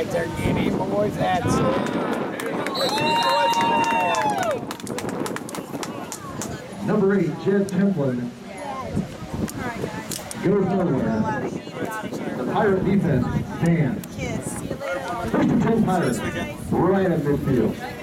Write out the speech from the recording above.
Right there, get him, boys. That's it. Number 8, Jed Templin. Goes nowhere. The Pirate defense stands. First and 10 Pirates, right at midfield.